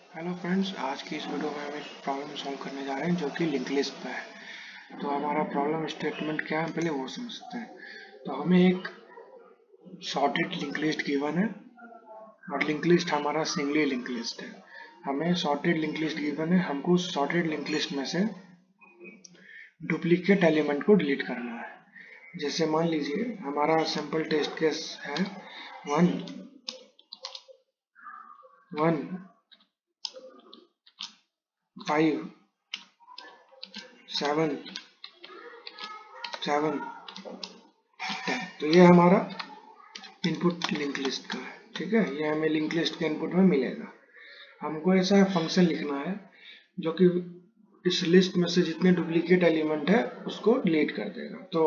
Hello friends, आज की इस वीडियो में हम एक प्रॉब्लम सॉल्व करने जा रहे हैं जो कि लिंक लिस्ट पे है। तो हमारा प्रॉब्लम स्टेटमेंट क्या है पहले वो समझते हैं। तो हमें एक सॉर्टेड लिंक लिस्ट गिवन है और लिंक लिस्ट हमारा सिंगली लिंक लिस्ट है। हमें सॉर्टेड लिंक लिस्ट गिवन है, हमको सॉर्टेड लिंक लिस्ट में से डुप्लीकेट एलिमेंट को डिलीट करना है। जैसे मान लीजिए हमारा सिंपल टेस्ट केस है 1 1 5 7 7 10। तो ये हमारा इनपुट लिंक लिस्ट का है। ठीक है, ये हमें लिंक लिस्ट के इनपुट में मिलेगा। हमको ऐसा फंक्शन लिखना है जो कि इस लिस्ट में से जितने डुप्लीकेट एलिमेंट है उसको डिलीट कर देगा। तो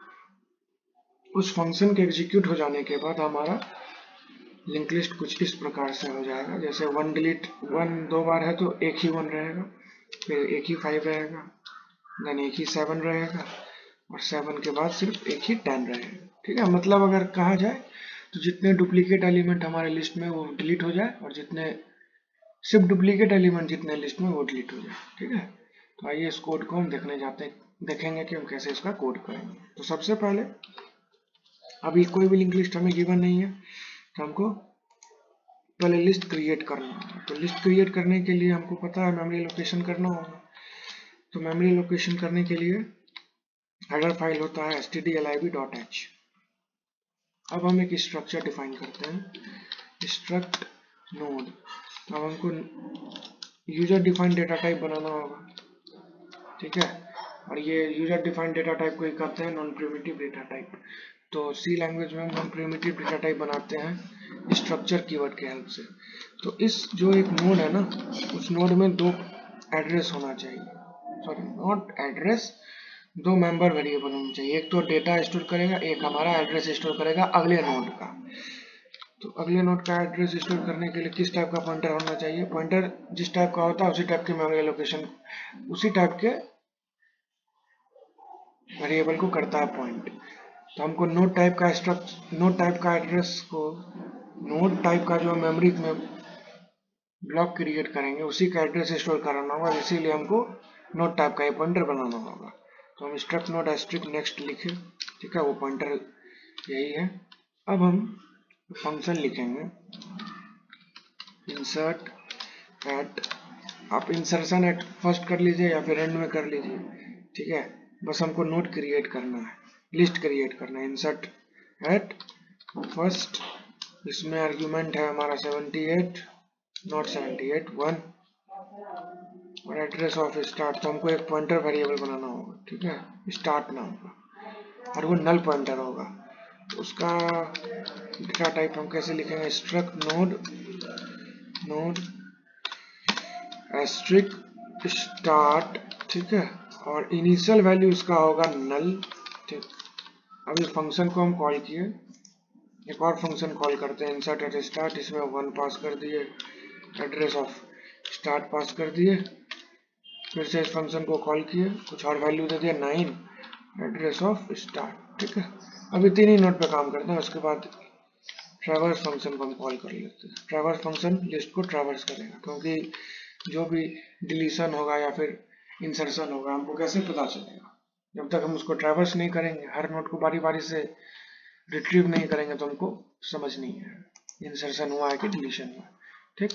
उस फंक्शन के एग्जीक्यूट हो जाने के बाद हमारा लिंक लिस्ट कुछ इस प्रकार से हो जाएगा। जैसे 1 डिलीट 1 दो बार है तो एक ही 1 रहेगा, फिर एक ही 5 रहेगा, देन एक ही 7 रहेगा और 7 के बाद सिर्फ एक ही 10 रहेगा। ठीक है, मतलब अगर कहा जाए तो जितने डुप्लीकेट एलिमेंट हमारे लिस्ट में वो डिलीट हो जाए और जितने सिर्फ डुप्लीकेट एलिमेंट जितने लिस्ट में वो डिलीट हो जाए। ठीक है, तो आइए इस कोड को हम देखेंगे कि हम कैसे इसका कोड करेंगे। तो सबसे पहले अभी कोई भी लिंक लिस्ट हमें गिवन नहीं है, तो हमको पहले लिस्ट क्रिएट करना होगा। तो लिस्ट क्रिएट करने के लिए हमको पता है मेमोरी लोकेशन करना होगा। तो मेमोरी लोकेशन करने के लिए हेडर फाइल होता है stdlib.h। अब हम एक स्ट्रक्चर डिफाइन करते हैं, स्ट्रक्ट नोड। अब हमको यूजर डिफाइंड डेटा टाइप बनाना होगा। ठीक है, और ये यूजर डिफाइंड डेटा टाइप को ही कहते हैं नॉन प्रिमिटिव डेटा टाइप। तो सी लैंग्वेज में हम नॉन प्रिमिटिव डेटा टाइप बनाते हैं स्ट्रक्चर कीवर्ड के हेल्प से। तो इस जो एक नोड है ना, उस नोड में दो एड्रेस होना चाहिए, सॉरी नॉट एड्रेस, दो मेंबर वेरिएबल होने चाहिए। एक तो डेटा स्टोर करेगा, एक हमारा एड्रेस स्टोर करेगा अगले नोड का। तो अगले नोड का एड्रेस स्टोर करने के लिए किस टाइप का पॉइंटर होना चाहिए? पॉइंटर जिस टाइप का होता है उसी टाइप के मेमोरी लोकेशन, उसी टाइप के वेरिएबल को करता है पॉइंट। तो हमको नोड टाइप का एड्रेस को, नोड टाइप का जो मेमोरी में ब्लॉक क्रिएट करेंगे उसी का एड्रेस स्टोर कराना होगा, इसीलिए हमको नोड टाइप का पॉइंटर बनाना होगा। तो हम स्ट्रक्ट नोड एस्ट्रिक नेक्स्ट लिखे। ठीक है, वो पॉइंटर यही है। अब हम फंक्शन लिखेंगे इंसर्ट एट, आप इंसर्शन एट फर्स्ट कर लीजिए या फिर एंड में कर लीजिए। ठीक है, बस हमको नोड क्रिएट करना है, लिस्ट क्रिएट करना है। इंसर्ट एट फर्स्ट, इसमें आर्ग्यूमेंट है हमारा 78 नॉट 78 1 और एड्रेस ऑफ स्टार्ट। तो हमको एक पॉइंटर वेरिएबल बनाना होगा। ठीक है, स्टार्ट नाम का, और वो नल पॉइंटर होगा। तो उसका डेटा टाइप हम कैसे लिखेंगे? Struct node asterisk start. ठीक है, और इनिशियल वैल्यू इसका होगा नल। ठीक, अब इस फंक्शन को हम कॉल किए, एक और फंक्शन कॉल करते हैं इंसर्ट एट स्टार्ट। इसमें 1 पास कर दिए, एड्रेस ऑफ स्टार्ट पास कर दिए, फिर से इस फंक्शन को कॉल किए, कुछ और वैल्यू दे दिया 9, एड्रेस ऑफ स्टार्ट। ठीक है, अभी तीन ही नोड पे काम करते हैं। उसके बाद ट्रैवर्स फंक्शन को हम कॉल कर लेते हैं। ट्रैवर्स फंक्शन लिस्ट को ट्रैवर्स करेगा, क्योंकि जो भी डिलीशन होगा या फिर इंसर्शन होगा हमको कैसे पता चलेगा? जब तक हम उसको ट्रैवर्स नहीं करेंगे, हर नोड को बारी बारी से रिट्रीव नहीं करेंगे, तो हमको समझ नहीं है इंसर्शन हुआ है कि डिलीशन हुआ है। ठीक,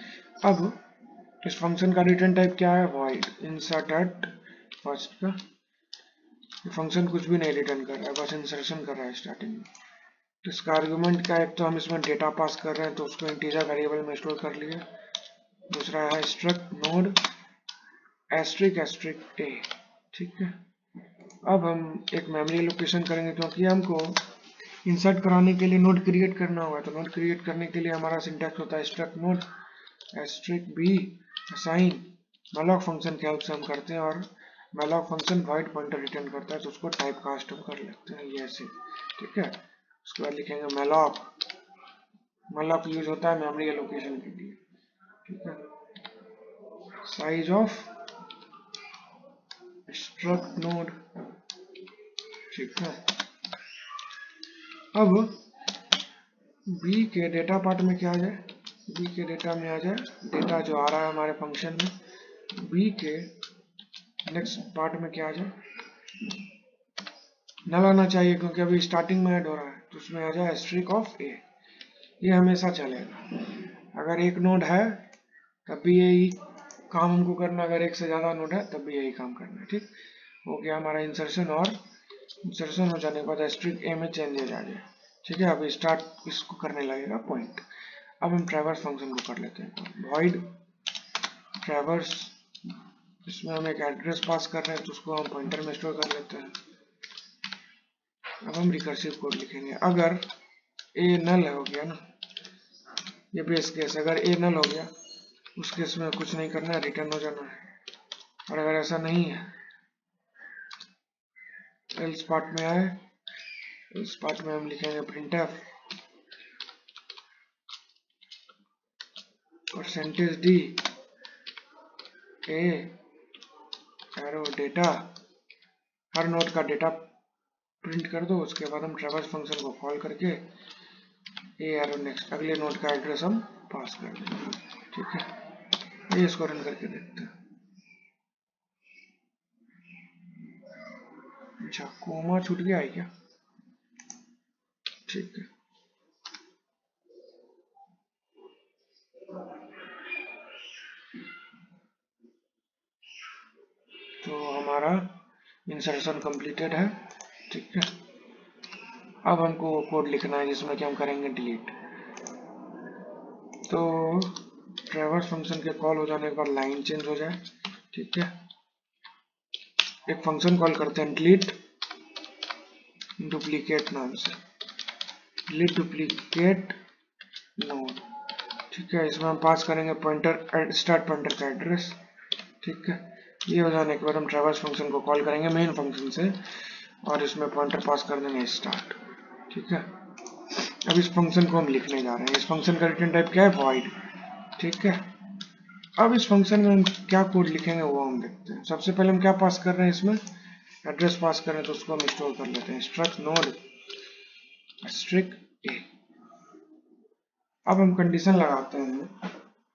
अब इस फंक्शन का रिटर्न टाइप क्या है? वॉइड इंसर्ट एट फर्स्ट का। फंक्शन कुछ भी नहीं रिटर्न कर रहा है, बस इंसर्शन कर रहा है स्टार्टिंग में। तो इसका आर्गुमेंट क्या है? एक तो हम इसमें डेटा पास कर रहे हैं तो उसको इंटीजर वेरिएबल में स्टोर कर लिए। दूसरा है struct node asterisk asterisk a. ठीक है, अब हम एक मेमोरी लोकेशन करेंगे क्योंकि हमको इंसर्ट कराने के लिए नोड क्रिएट करना होगा। तो नोड क्रिएट करने के लिए हमारा सिंटैक्स होता है struct node asterisk b assign. Malloc function की हेल्प से हम करते हैं, और malloc function void pointer return करता है, तो उसको टाइप कास्ट हम कर लेते हैं ये ऐसे। ठीक है, उसके बाद लिखेंगे मैलॉक। मैलॉक यूज होता है मेमोरी एलोकेशन के लिए। ठीक है, साइज ऑफ स्ट्रक्ट नोड। ठीक है, अब बी के डेटा पार्ट में क्या आ जाए? बी के डेटा में आ जाए, डेटा जो आ रहा है हमारे फंक्शन में, बी के नेक्स्ट पार्ट में क्या आ जाए, नल आना चाहिए क्योंकि अभी स्टार्टिंग में ऐड हो रहा है, तो उसमें आ जाए एस्ट्रिक ऑफ ए। ये हमेशा चलेगा, अगर एक नोड है तब भी यही काम हमको करना, अगर एक से ज्यादा नोड है तब भी यही काम करना है। ठीक हो गया हमारा इंसर्शन, और इंसर्शन हो जाने के बाद एस्ट्रिक ए में चेंजेज आ जाए। ठीक है, अभी स्टार्ट इसको करने लगेगा पॉइंट। अब हम ट्रैवर्स फंक्शन को कर लेते हैं, वॉइड ट्रैवर्स, इसमें हम एक एड्रेस पास कर रहे हैं तो उसको हम पॉइंटर में स्टोर कर लेते हैं। अब हम रिकर्सिव कोड लिखेंगे, अगर ए नल हो गया ना, ये बेस केस, अगर ए नल हो गया उस केस में कुछ नहीं करना है, रिटर्न हो जाना है। और अगर ऐसा नहीं है, एल्स पार्ट में आए, इस पार्ट में हम लिखेंगे printf %d a arrow data, हर नोड का डेटा प्रिंट कर दो। उसके बाद हम ट्रैवर्स फंक्शन को कॉल करके ए एरो नेक्स्ट, अगले नोड का एड्रेस हम पास कर देंगे। ठीक है, ये इसको रन करके देखते हैं। अच्छा, कोमा छूट गया है क्या? ठीक है, तो हमारा इंसर्शन कंप्लीटेड है। ठीक है, अब हमको कोड लिखना है जिसमें कि हम करेंगे डिलीट। तो ट्रैवर्स फंक्शन के कॉल हो जाने के बाद लाइन चेंज हो जाए। ठीक है, एक फंक्शन कॉल करते हैं डिलीट डुप्लीकेट नाम से, डिलीट डुप्लीकेट नोड। ठीक है, इसमें हम पास करेंगे पॉइंटर, स्टार्ट पॉइंटर का एड्रेस। ठीक है, ये हो जाने के बाद हम ट्रैवर्स फंक्शन को कॉल करेंगे मेन फंक्शन से, और इसमें पॉइंटर पास कर देंगे स्टार्ट। ठीक है, अब इस फंक्शन को हम लिखने जा रहे हैं। इस फंक्शन का रिटर्न टाइप क्या है? वॉइड। ठीक है, अब इस फंक्शन में हम क्या कोड लिखेंगे वो हम देखते हैं। सबसे पहले हम क्या पास कर रहे हैं, इसमें एड्रेस पास कर रहे हैं, तो उसको हम स्टोर कर लेते हैं, स्ट्रक्ट नोड स्ट्रिक ए। अब हम कंडीशन लगाते हैं,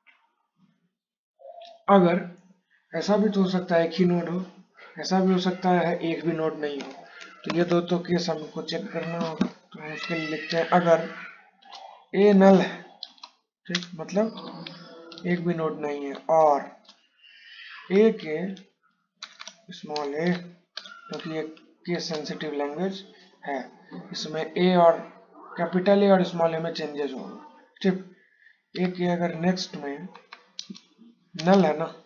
अगर ऐसा भी तो हो सकता है एक ही नोड हो, ऐसा भी हो सकता है एक भी नोड नहीं हो, तो ये दो तो केस हमको चेक करना होगा। तो हम उसके लिए लिखते हैं अगर ए नल है, ठीक, मतलब एक भी नोड नहीं है, और ए के स्मॉल ए, क्योंकि ये केस सेंसिटिव लैंग्वेज है, इसमें ए और कैपिटल ए और स्मॉल ए में चेंजेस होगा। ठीक, ए के अगर नेक्स्ट में नल है ना,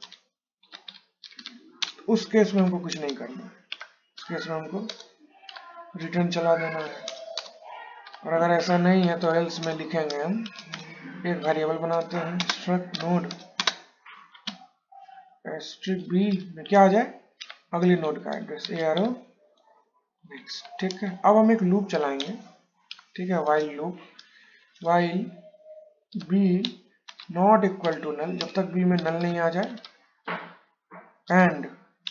उस केस में हमको कुछ नहीं करना है, उस केस में हमको रिटर्न चला देना है। और अगर ऐसा नहीं है तो एल्स में लिखेंगे हम, एक वेरिएबल बनाते हैं स्ट्रक्ट नोड स्ट्रिक बी में क्या आ जाए, अगले नोड का एड्रेस ए एरो नेक्स्ट। ठीक है, अब हम एक लूप चलाएंगे। ठीक है, while loop, while b not equal to null, जब तक बी में नल नहीं आ जाए, एंड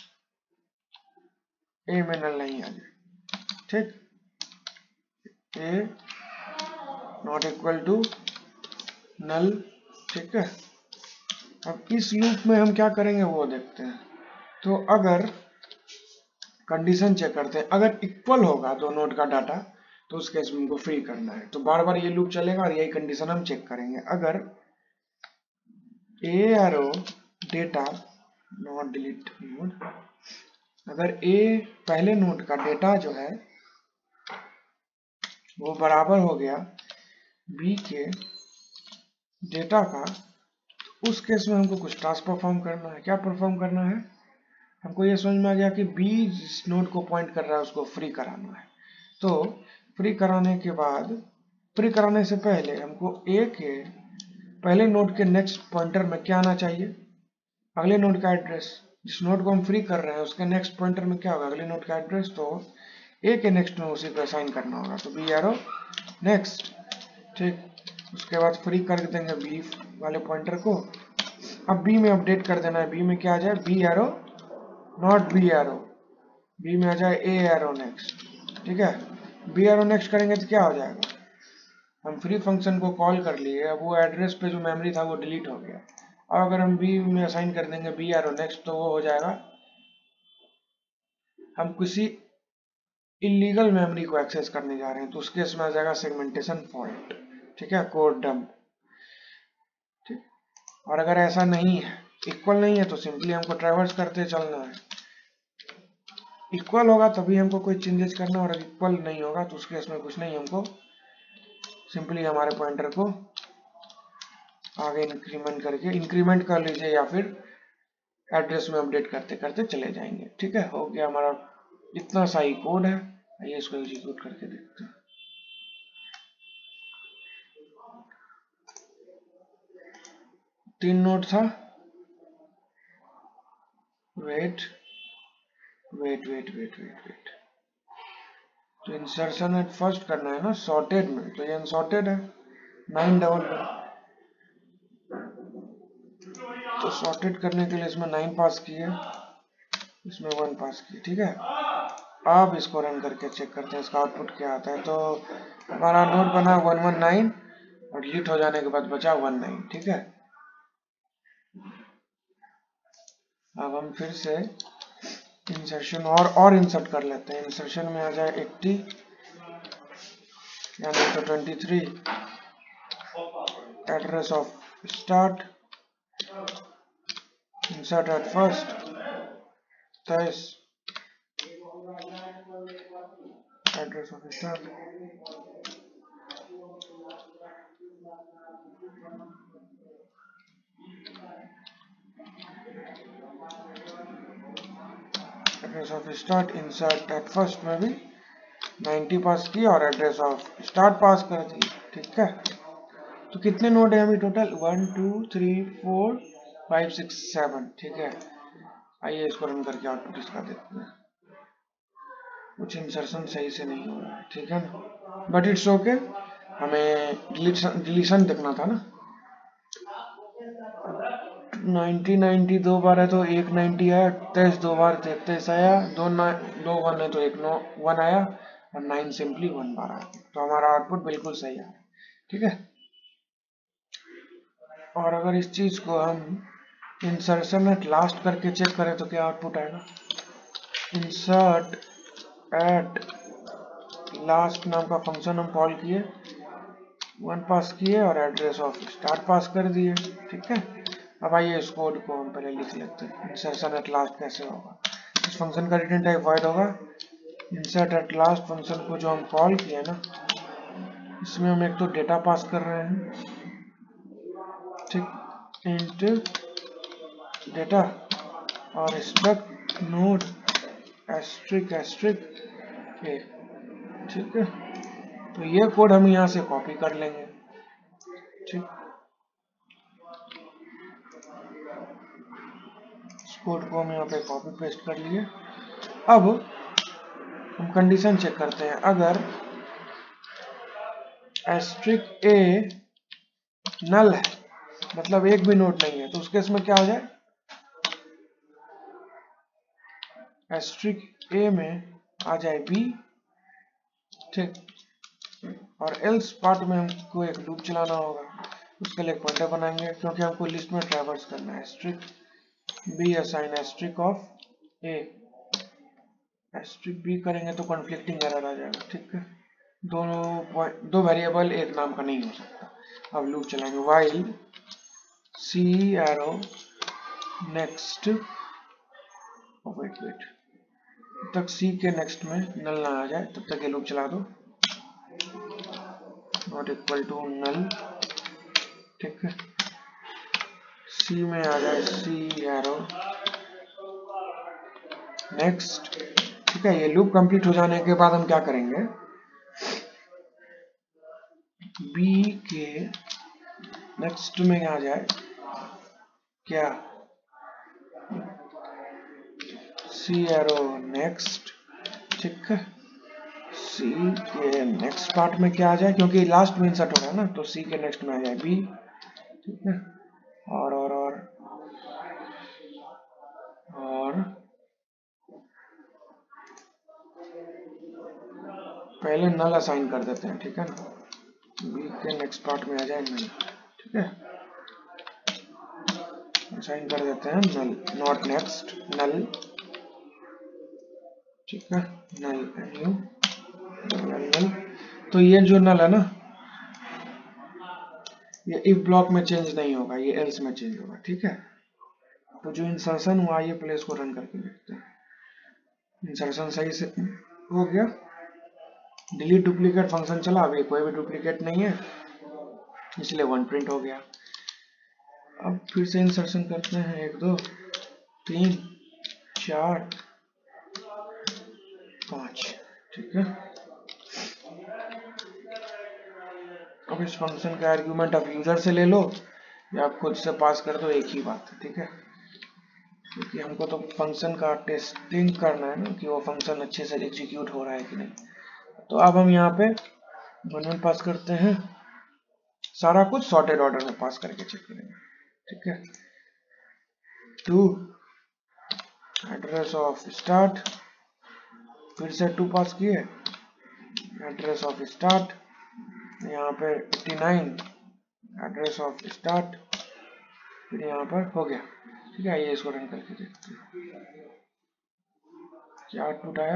ए में नल नहीं आ जाए। ठीक, a not equal to null. ठीक है, अब इस लूप में हम क्या करेंगे वो देखते हैं। तो अगर कंडीशन चेक करते हैं, अगर इक्वल होगा दो नोड का डाटा तो उस केस में हमको फ्री करना है, तो बार बार ये लूप चलेगा और यही कंडीशन हम चेक करेंगे। अगर a arrow data not delete node, अगर ए पहले नोड का डेटा जो है वो बराबर हो गया बी के डेटा का, उस केस में हमको कुछ टास्क परफॉर्म करना है। क्या परफॉर्म करना है, हमको ये समझ में आ गया कि बी जिस नोड को पॉइंट कर रहा है उसको फ्री कराना है। तो फ्री कराने के बाद, फ्री कराने से पहले हमको ए के पहले नोड के नेक्स्ट पॉइंटर में क्या आना चाहिए, अगले नोड का एड्रेस। जिस नोड को हम फ्री कर रहे हैं उसके नेक्स्ट पॉइंटर में क्या होगा, अगले नोड का एड्रेस। तो ए के नेक्स्ट में उसी को असाइन करना होगा, तो बी एरो नेक्स्ट। ठीक, उसके बाद फ्री कर देंगे बी वाले पॉइंटर को। अब बी में अपडेट कर देना है, बी में क्या आ जाए, b arrow not b arrow, b में आ जाए ए एरो नेक्स्ट। ठीक है, बी एरो नेक्स्ट करेंगे तो क्या हो जाएगा, हम फ्री फंक्शन को कॉल कर लिए, अब वो एड्रेस पे जो मेमोरी था वो डिलीट हो गया। और अगर हम बी में असाइन कर देंगे बी एरो नेक्स्ट, तो वो हो जाएगा हम किसी इलीगल मेमोरी को एक्सेस करने जा रहे हैं, तो उसके इसमें आ जाएगा सेगमेंटेशन फॉल्ट। ठीक है, कोड डंप। ठीक, और अगर ऐसा नहीं है, इक्वल नहीं है, तो सिंपली हमको ट्रैवर्स करते चलना है। इक्वल होगा तभी हमको कोई चेंजेस करना, और अगर इक्वल नहीं होगा तो उसके इसमें कुछ नहीं, हमको सिंपली हमारे पॉइंटर को आगे इंक्रीमेंट कर लीजिए, या फिर एड्रेस में अपडेट करते करते चले जाएंगे। ठीक है, हो गया हमारा, इतना सा ही कोड है। आइए इसको एग्जीक्यूट करके देखते हैं। तीन नोड था, wait wait wait wait wait wait, तो इंसर्शन एट फर्स्ट करना है ना सॉर्टेड में, तो ये अनसॉर्टेड है 9 डबल, तो सॉर्टेड करने के लिए इसमें 9 पास किए, इसमें 1 पास किए। ठीक है, अब इसको रन करके चेक करते हैं इसका आउटपुट क्या आता है। तो हमारा नोड बना 119 और डिलीट हो जाने के बाद बचा 19। ठीक है, अब हम फिर से इंसर्शन और इंसर्ट कर लेते हैं। इंसर्शन में आ जाए 80 यानी तो 23, address of start, insert at first 23, address of start, address of start, insert at first में भी 90 पास किया और एड्रेस ऑफ स्टार्ट पास कर दी। ठीक है, तो कितने नोड है अभी टोटल 1 2 3 4 5 6 7। ठीक है, आइए इसको रन करके आउटपुट इसका देखते हैं। कुछ इंसर्शन सही से नहीं हो रहा है। ठीक है ना, बट इट्स ओके, हमें डिलीशन देखना था ना। 90 90 दो बार है तो एक 90 आया, 23 दो बार 33 आया, दो 1 है तो एक 1 आया, और 9 सिंपली 1 बार आया, तो हमारा आउटपुट बिल्कुल सही आ रहा है। ठीक है, और अगर इस चीज को हम इंसर्शन एट लास्ट करके चेक करें तो क्या आउटपुट आएगा। इंसर्ट एट लास्ट नाम का फंक्शन हम कॉल किए, 1 पास किए और एड्रेस ऑफ स्टार्ट पास कर दिए। ठीक है, अब आइए इस कोड को हम पहले लिख लेते हैं। इंसर्शन एट लास्ट कैसे होगा, इस फंक्शन का रिटर्न टाइप वॉइड होगा। इंसर्ट एट लास्ट फंक्शन को जो हम कॉल किए ना, इसमें हम एक तो डेटा पास कर रहे हैं, ठीक, इंट डेटा और struct node asterisk asterisk a. ठीक है, तो ये कोड हम यहाँ से कॉपी कर लेंगे। ठीक, इस कोड को हम यहाँ पे कॉपी पेस्ट कर लिए। अब हम कंडीशन चेक करते हैं, अगर एस्ट्रिक ए नल है, मतलब एक भी नोड नहीं है, तो उसके इसमें क्या हो जाए, एस्ट्रिक ए में आ जाए बी। ठीक, और एल्स पार्ट में हमको एक लूप चलाना होगा, उसके लिए एक पॉइंटर बनाएंगे, क्योंकि हमको लिस्ट में ट्रैवर्स करना है। Asterisk b assign asterisk of a, asterisk b करेंगे तो कॉन्फ्लिक्टिंग एरर आ जाएगा। ठीक है, दो वेरिएबल एक नाम का नहीं हो सकता। अब लूप चलाएंगे, while c arrow next, wait wait, तब तक सी के नेक्स्ट में नल ना आ जाए तब तक ये लूप चला दो, नॉट इक्वल टू नल। ठीक है, सी में आ जाए सी एरो नेक्स्ट। ठीक है, ये लूप कंप्लीट हो जाने के बाद हम क्या करेंगे, बी के नेक्स्ट में आ जाए क्या, सी एरो नेक्स्ट। ठीक है, सी के नेक्स्ट पार्ट में क्या आ जाए, क्योंकि लास्ट में इंसर्ट हो रहा है ना, तो सी के नेक्स्ट में आ जाए बी। ठीक है, और पहले नल असाइन कर देते हैं। ठीक है ना, बी के नेक्स्ट पार्ट में आ जाए नल, ठीक है, साइन कर देते हैं नल, नॉट नेक्स्ट, नल, ठीक है, नल न्यू नल नल। तो ये जो नल है ना, ये इफ ब्लॉक में चेंज नहीं होगा, ये एल्स में चेंज होगा, ठीक है। तो जो इंसर्शन हुआ, ये प्लेस को रन करके देखते हैं। इंसर्शन सही से हो गया, डिलीट डुप्लीकेट फंक्शन चला, अभी कोई भी डुप्लीकेट नहीं है, इसलिए 1 प्रिंट हो गया। अब फिर से इंसर्शन करते हैं, 1 2 3 4 5, ठीक है। अब इस फंक्शन का आर्ग्यूमेंट आप यूजर से ले लो या आप खुद से पास कर दो, एक ही बात है, ठीक है, क्योंकि हमको तो फंक्शन का टेस्टिंग करना है ना कि वो फंक्शन अच्छे से एग्जीक्यूट हो रहा है कि नहीं। तो अब हम यहाँ पे वन पास करते हैं, सारा कुछ सॉर्टेड ऑर्डर में पास करके चेक करेंगे, ठीक है। टू एड्रेस ऑफ स्टार्ट, फिर से 2 पास किए, एड्रेस ऑफ स्टार्ट, यहाँ पे 89 एड्रेस ऑफ स्टार्ट, फिर यहाँ पर हो गया, ठीक है। ये इसको रन करके देखते हैं क्या आउटपुट आया,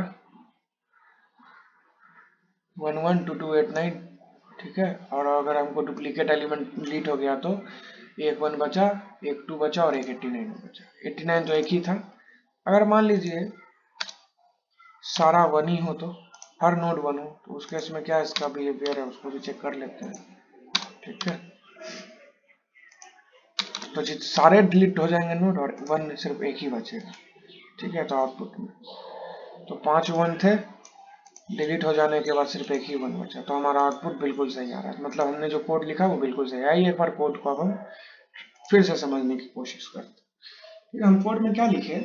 112289, ठीक है। और अगर हमको डुप्लीकेट एलिमेंट डिलीट हो गया तो एक 1 बचा, एक 2 बचा और एक 89 बचा। 89 तो एक ही था। अगर मान लीजिए सारा 1 ही हो, तो हर नोड 1 हो, तो उस केस में क्या इसका बिहेवियर है उसको भी चेक कर लेते हैं, ठीक है। तो जित सारे डिलीट हो जाएंगे नोड और 1 सिर्फ एक ही बचेगा, ठीक है। तो आउटपुट में तो 5 1 थे, डिलीट हो जाने के बाद सिर्फ एक ही 1 बचा, तो हमारा आउटपुट बिल्कुल सही आ रहा है, मतलब हमने जो कोड लिखा वो बिल्कुल सही है। एक बार कोड को अब हम फिर से समझने की कोशिश करते हैं। हम कोड में क्या लिखे,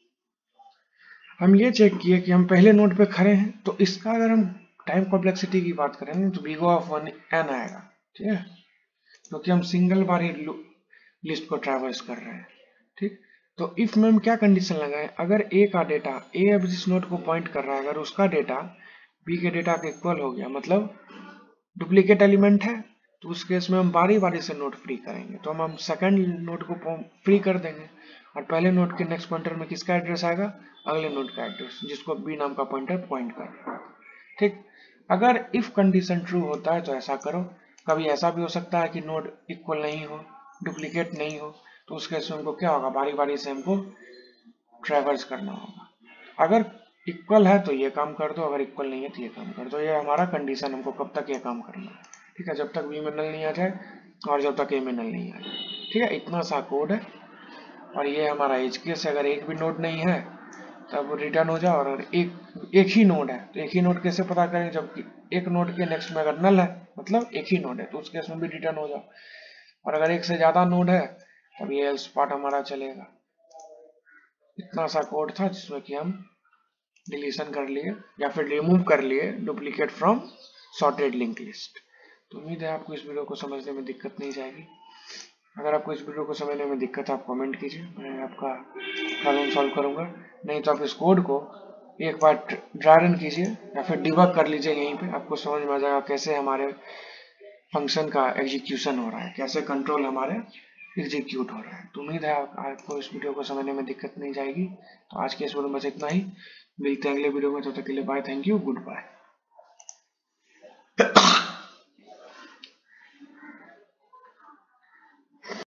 हम ये चेक किए कि हम पहले नोड पे खड़े हैं, तो इसका अगर हम टाइम कॉम्प्लेक्सिटी की बात करें तो O ऑफ 1 n आएगा, ठीक है, क्योंकि हम सिंगल बार ही लिस्ट को ट्रैवर्स कर रहे हैं, ठीक। तो इफ में हम क्या कंडीशन लगाएं, अगर ए का डेटा, ए अब जिस नोड को पॉइंट कर रहा है, अगर उसका डेटा बी के डेटा के इक्वल हो गया, मतलब डुप्लीकेट एलिमेंट है, तो उस केस में हम बारी बारी से नोड फ्री करेंगे। तो हम सेकंड नोड को फ्री कर देंगे और पहले नोड के नेक्स्ट पॉइंटर में किसका एड्रेस आएगा, अगले नोड का एड्रेस, जिसको बी नाम का पॉइंटर पॉइंट कर रहा है, ठीक। अगर इफ कंडीशन ट्रू होता है तो ऐसा करो। कभी ऐसा भी हो सकता है कि नोड इक्वल नहीं हो, डुप्लीकेट नहीं हो, तो उस केस में हमको क्या होगा, बारी बारी से हमको ट्रैवर्स करना होगा। अगर इक्वल है तो ये काम कर दो, अगर इक्वल नहीं है तो ये काम कर दो। ये हमारा कंडीशन, हमको कब तक ये काम करना है, ठीक है, जब तक बी में नल नहीं आ जाए और जब तक ए में नल नहीं आ जाए, ठीक है। इतना सा कोड है और ये हमारा एज केस है। अगर एक भी नोड नहीं है तब रिटर्न हो जाओ, और एक ही नोड है तो एक ही नोड कैसे पता करें, जबकि एक नोड के नेक्स्ट में अगर नल है मतलब एक ही नोड है, तो उस केस में भी रिटर्न हो जाओ। और अगर एक से ज्यादा नोड है तब ये एल्स पार्ट हमारा चलेगा। इतना सा कोड था जिसमें कि हम डिलीशन कर लिए या फिर रिमूव कर लिए duplicate from sorted link list. तो उम्मीद है आपको इस वीडियो को समझने में दिक्कत नहीं जाएगी। अगर आपको इस वीडियो को समझने में दिक्कत है आप कमेंट कीजिए, मैं आपका प्रॉब्लम सॉल्व करूंगा। नहीं तो आप इस कोड को एक बार ड्राई रन कीजिए या फिर डिबग कर लीजिए, यहीं पे आपको समझ में आ जाएगा कैसे हमारे फंक्शन का एग्जीक्यूशन हो रहा है, कैसे कंट्रोल हमारे एग्जीक्यूट हो रहा है। तो उम्मीद है आपको इस वीडियो को समझने में दिक्कत नहीं जाएगी। तो आज के इस वीडियो में बस इतना ही, मिलते हैं अगले वीडियो में, तब तक के लिए bye, thank you, good bye.